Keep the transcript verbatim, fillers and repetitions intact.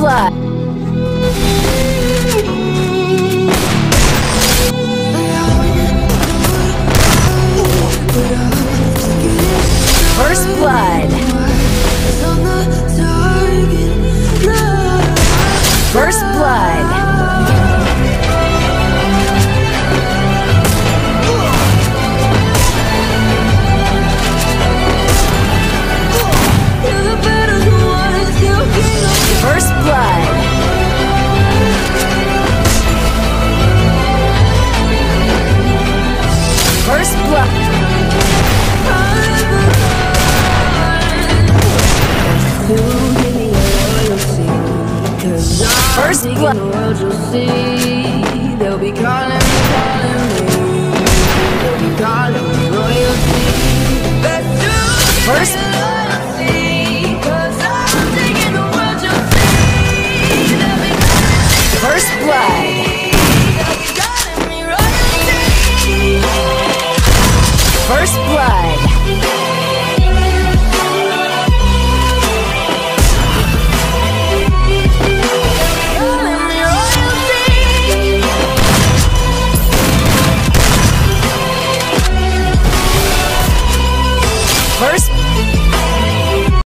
blood. First blood. First blood. First blood. First blood. First blood. They'll be calling me, calling me. They'll be calling me.